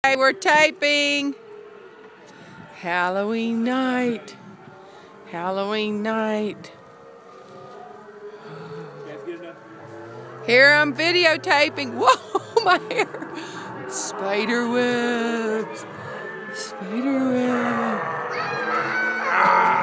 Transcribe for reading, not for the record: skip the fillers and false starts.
Hey, we're taping. Halloween night. Halloween night. Here I'm videotaping. Whoa, my hair. Spider webs. Spider webs.